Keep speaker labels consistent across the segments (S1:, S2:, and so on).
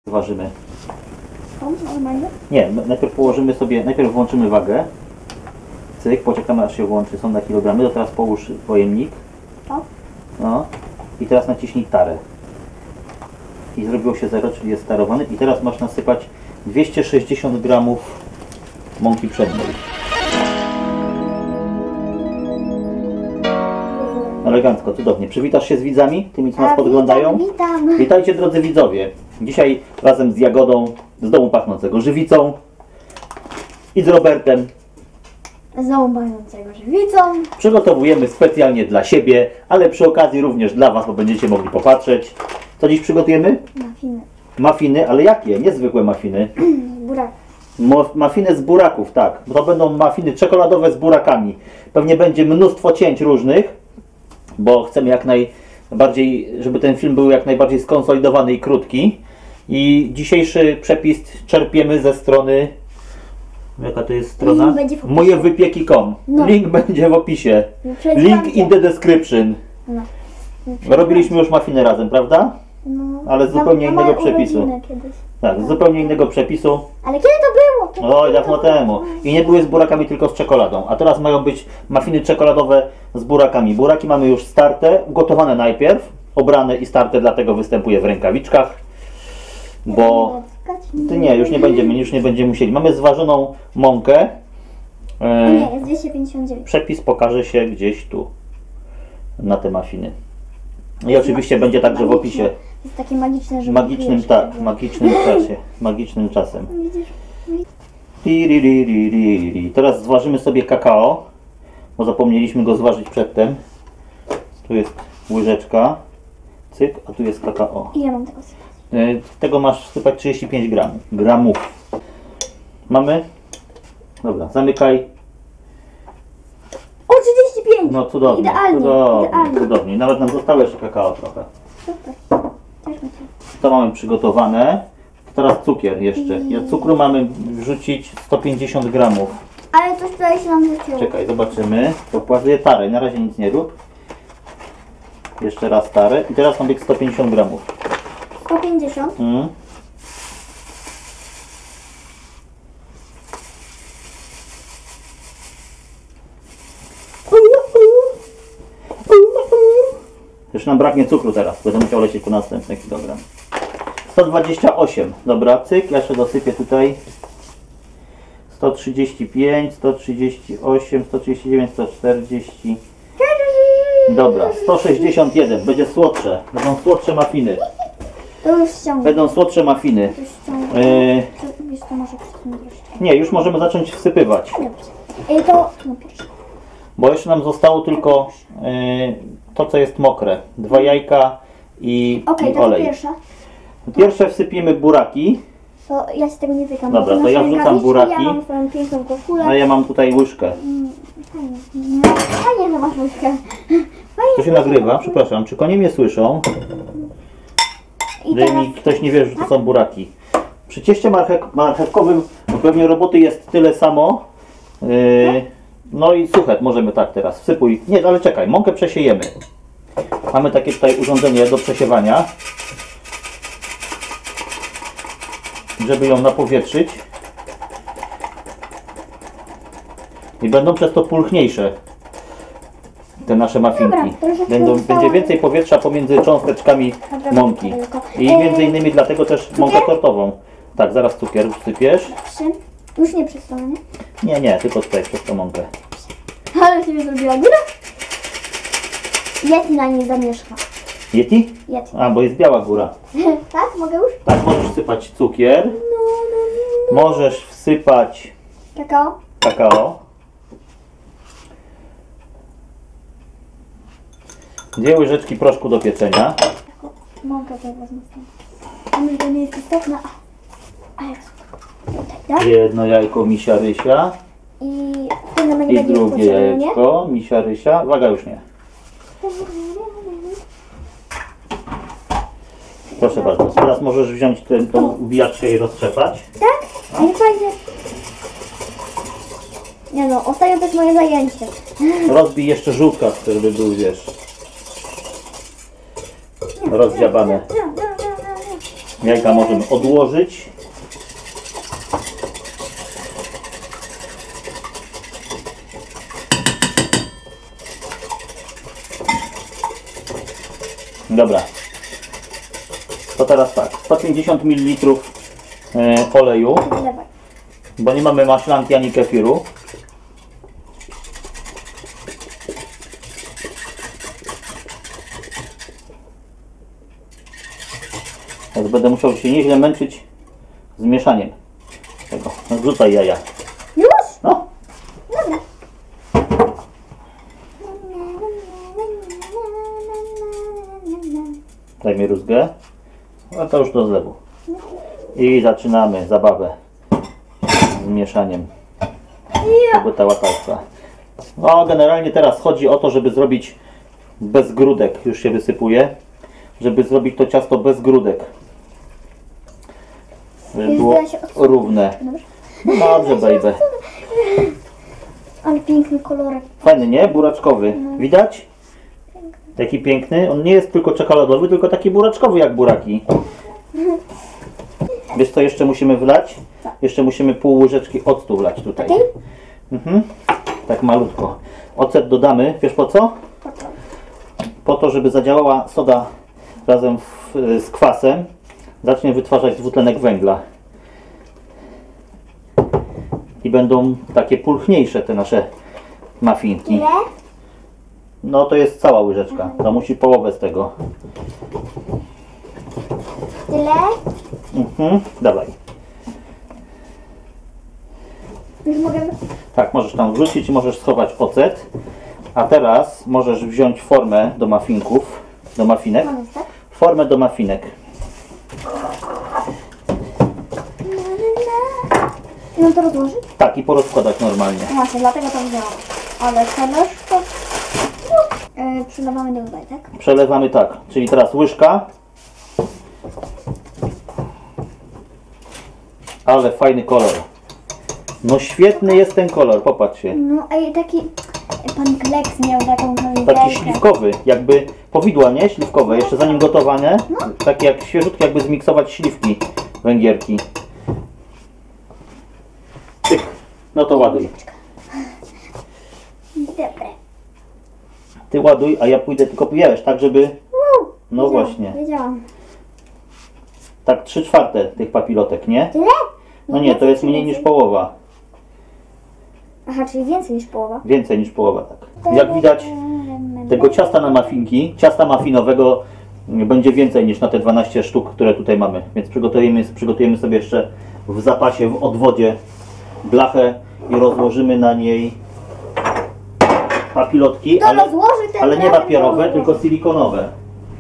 S1: Ważymy.
S2: Normalnie?
S1: Nie, najpierw położymy sobie, najpierw włączymy wagę. Cyk, poczekamy aż się włączy, są na kilogramy, to teraz połóż pojemnik.
S2: O.
S1: No. I teraz naciśnij tarę. I zrobiło się 0, czyli jest starowany. I teraz masz nasypać 260 gramów mąki pszennej. Elegancko, cudownie. Przywitasz się z widzami, tymi co nas podglądają?
S2: Witam.
S1: Witajcie drodzy widzowie. Dzisiaj razem z Jagodą, z domu pachnącego żywicą i z Robertem
S2: Z domu pachnącego żywicą.
S1: przygotowujemy specjalnie dla siebie, ale przy okazji również dla Was, bo będziecie mogli popatrzeć. Co dziś przygotujemy?
S2: Mafiny.
S1: Mafiny, ale jakie? Niezwykłe mafiny.
S2: Burak.
S1: Mafiny z buraków, tak. To będą mafiny czekoladowe z burakami. Pewnie będzie mnóstwo cięć różnych, bo chcemy jak najbardziej, żeby ten film był jak najbardziej skonsolidowany i krótki. I dzisiejszy przepis czerpiemy ze strony... Jaka to jest strona?
S2: Link będzie w opisie.
S1: Mojewypieki.com.
S2: No.
S1: Link będzie w opisie. Link in the description.
S2: No.
S1: Robiliśmy już mafiny razem, prawda?
S2: No.
S1: Ale z zupełnie innego przepisu.
S2: Kiedyś.
S1: Tak, z zupełnie innego przepisu.
S2: Ale kiedy to było?
S1: Oj, dawno temu. I nie były z burakami, tylko z czekoladą. A teraz mają być mafiny czekoladowe z burakami. Buraki mamy już starte, ugotowane najpierw, obrane i starte, dlatego występuje w rękawiczkach. Bo nie, już nie będziemy musieli. Mamy zważoną mąkę.
S2: Nie, jest 259.
S1: Przepis pokaże się gdzieś tu na te mafiny. I oczywiście będzie także w opisie.
S2: Jest takie magiczne, że
S1: Magicznym, tak, magicznym czasie, magicznym czasem.
S2: Widzisz?
S1: Teraz zważymy sobie kakao, bo zapomnieliśmy go zważyć przedtem. Tu jest łyżeczka, cyk, a tu jest kakao.
S2: Ile mam tego sypać?
S1: Tego masz sypać 35 gramów. Mamy? Dobra, zamykaj.
S2: O, 35!
S1: No cudownie,
S2: Idealnie, idealnie.
S1: cudownie. Nawet nam zostało jeszcze kakao trochę.
S2: Super. Cieszmy się.
S1: To mamy przygotowane. Teraz cukier jeszcze. Cukru mamy wrzucić 150 gramów.
S2: Ale coś tutaj się nam rzuciło.
S1: Czekaj, zobaczymy. Pokazuję tarę. Na razie nic nie rób. Jeszcze raz tarę. I teraz ma być 150 gramów.
S2: 150.
S1: Już nam braknie cukru teraz. Będę musiał lecieć po następny kilogram. 128. Dobra, cyk. Ja jeszcze dosypię tutaj. 135, 138, 139, 140. Dobra, 161. Będzie słodsze. Będą słodsze mafiny.
S2: To już ściągnę.
S1: Będą słodsze mafiny.
S2: To już ściągnę. Wiesz, to może przesunąć troszeczkę.
S1: Nie, już możemy zacząć wsypywać.
S2: Dobrze. To no pierwsze.
S1: Bo jeszcze nam zostało tylko to, co jest mokre. 2 jajka i
S2: To
S1: olej.
S2: pierwsza.
S1: Pierwsze wsypimy buraki.
S2: To ja się tego nie wykam.
S1: Dobra,
S2: bo
S1: to ja
S2: nasze
S1: wrzucam
S2: rękawiczki,
S1: buraki.
S2: Ja mam swoją piękną koszulę.
S1: A ja mam tutaj łyżkę.
S2: Fajnie, że masz łyżkę.
S1: To się nagrywa, przepraszam, czy konie mnie słyszą?
S2: I
S1: Gdyby
S2: teraz
S1: mi ktoś nie wierzy, że to są buraki. Przy cieście marchewkowym pewnie roboty jest tyle samo. No i suchet możemy tak teraz. Wsypuj. Nie, ale czekaj, mąkę przesiejemy. Mamy takie tutaj urządzenie do przesiewania, żeby ją napowietrzyć. I będą przez to pulchniejsze te nasze mafinki. Będzie więcej powietrza pomiędzy cząsteczkami mąki. I między innymi dlatego też mąkę tortową. Tak, zaraz cukier wsypiesz.
S2: Już nie przez stronę, nie?
S1: Nie, tylko tutaj przez tą mąkę.
S2: Ale się zrobiła góra. Yeti na niej zamieszka.
S1: Yeti?
S2: Yeti.
S1: A, bo jest biała góra.
S2: Tak? Mogę już?
S1: Tak, możesz wsypać cukier. Możesz wsypać
S2: Kakao.
S1: kakao. 2 łyżeczki proszku do pieczenia.
S2: Mąkę to wezmę stąd. A może to nie jest istotne. A jak tutaj, tak?
S1: 1 jajko misia Rysia.
S2: I to nam nie
S1: I
S2: będzie
S1: drugie
S2: potrzebne, nie?
S1: jajeczko misia Rysia. Uwaga, już nie. Proszę bardzo. Teraz możesz wziąć tą ubijaczkę i roztrzepać.
S2: Tak? Ale fajnie. Nie no, ostatnio to jest moje zajęcie.
S1: Rozbij jeszcze żółtka, żeby był, wiesz, rozdziabane. Jajka możemy odłożyć. Dobra. To teraz tak, 150 ml oleju,
S2: Wylewaj.
S1: bo nie mamy maślanki ani kefiru. Teraz będę musiał się nieźle męczyć z mieszaniem tego. No, wrzucaj jaja.
S2: Już?
S1: No,
S2: Dobra.
S1: daj mi rózgę. No to już do zlewu. I zaczynamy zabawę z mieszaniem. Żeby ta łatalka. No generalnie teraz chodzi o to, żeby zrobić bez grudek. Już się wysypuje. Żeby zrobić to ciasto bez grudek. Żeby było równe. No dobrze, baby.
S2: Ale piękny kolorek.
S1: Fajny, nie? Buraczkowy. Widać? Jaki piękny. On nie jest tylko czekoladowy, tylko taki buraczkowy jak buraki. Wiesz co jeszcze musimy wlać? Jeszcze musimy pół łyżeczki octu wlać tutaj.
S2: Okej?
S1: Mhm. Tak malutko. Ocet dodamy. Wiesz po co? Po to, żeby zadziałała soda razem z kwasem. Zacznie wytwarzać dwutlenek węgla. I będą takie pulchniejsze te nasze muffinki.
S2: Ile?
S1: No to jest cała łyżeczka. To musi połowę z tego.
S2: Tyle?
S1: Mhm. Dawaj.
S2: Już mogę...
S1: Tak, możesz tam wrzucić i możesz schować ocet. A teraz możesz wziąć formę do muffinków, do muffinek.
S2: Mam tak?
S1: Formę do muffinek.
S2: I mam to rozłożyć?
S1: Tak, i porozkładać normalnie.
S2: No właśnie, dlatego to wzięłam. Ale chcesz to... Przylewamy do tutaj, tak?
S1: Przelewamy tak, czyli teraz łyżka. Ale fajny kolor. No świetny jest ten kolor, popatrzcie.
S2: No, a i taki... Pan Kleks miał taką
S1: Taki
S2: kamizelkę.
S1: śliwkowy, jakby powidła, nie? Śliwkowe, jeszcze zanim gotowane. Takie jak świeżutkie, jakby zmiksować śliwki węgierki. Tyk. No to ładuj.
S2: Dobre.
S1: Ty ładuj, a ja pójdę tylko wiesz, tak żeby... No
S2: Wiedziałam,
S1: właśnie.
S2: Wiedziałam.
S1: Tak 3/4 tych papilotek, nie?
S2: Tyle?
S1: No nie, to jest mniej niż połowa.
S2: Aha, czyli więcej niż połowa.
S1: Więcej niż połowa, tak. Jak widać, tego ciasta na muffinki, ciasta muffinowego będzie więcej niż na te 12 sztuk, które tutaj mamy. Więc przygotujemy sobie jeszcze w zapasie, w odwodzie blachę i rozłożymy na niej papilotki,
S2: To rozłoży ten
S1: ale nie
S2: razem,
S1: papierowe,
S2: to
S1: tylko silikonowe.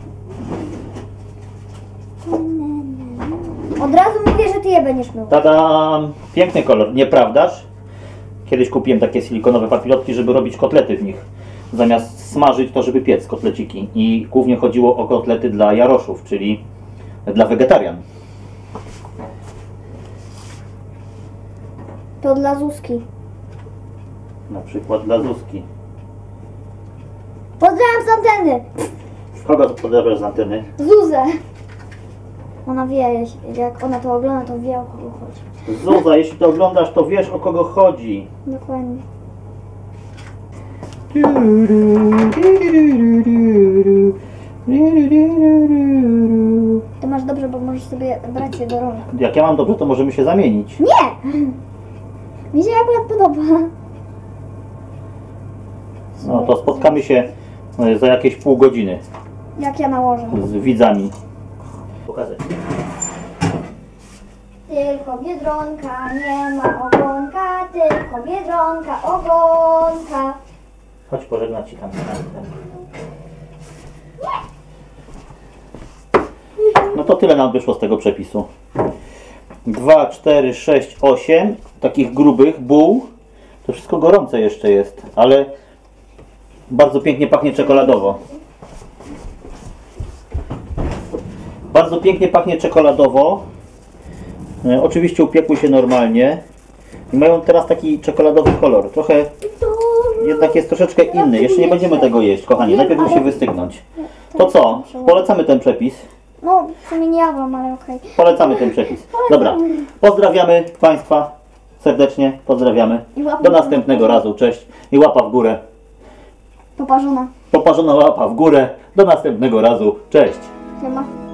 S2: Od razu mówię, że ty je będziesz mył.
S1: Tada! Piękny kolor, nieprawdaż? Kiedyś kupiłem takie silikonowe papilotki, żeby robić kotlety w nich. Zamiast smażyć, to żeby piec kotleciki. I głównie chodziło o kotlety dla jaroszów, czyli dla wegetarian.
S2: To dla Zuzki.
S1: Na przykład dla Zuzki.
S2: Pozdrawiam z anteny!
S1: Kogo podrabiasz z anteny?
S2: Zuzę! Ona wie, jak ona to ogląda, to wie, o kogo chodzi.
S1: Zuza, jeśli to oglądasz, to wiesz, o kogo chodzi.
S2: Dokładnie. To masz dobrze, bo możesz sobie brać je do rąk.
S1: Jak ja mam dobrze, to możemy się zamienić.
S2: Nie! Mi się akurat podoba.
S1: No to spotkamy się za jakieś pół godziny
S2: Jak ja nałożę.
S1: z widzami. Pokazać.
S2: Tylko Biedronka, nie ma ogonka, tylko Biedronka, ogonka.
S1: Chodź pożegnać ci tam. No to tyle nam wyszło z tego przepisu. 2, 4, 6, 8 takich grubych buł. To wszystko gorące jeszcze jest, ale bardzo pięknie pachnie czekoladowo. Bardzo pięknie pachnie czekoladowo. Oczywiście upiekły się normalnie. I mają teraz taki czekoladowy kolor. Trochę jednak jest troszeczkę inny. Jeszcze nie będziemy tego jeść, kochani. Najpierw musi wystygnąć. To co? Polecamy ten przepis.
S2: No, w sumie nie jadłam, ale okej.
S1: Polecamy ten przepis. Dobra, pozdrawiamy Państwa serdecznie, pozdrawiamy.
S2: I łapę
S1: Do
S2: w
S1: następnego
S2: górę.
S1: razu, cześć i łapa w górę.
S2: Poparzona.
S1: Poparzona łapa w górę, do następnego razu, cześć.
S2: Siema.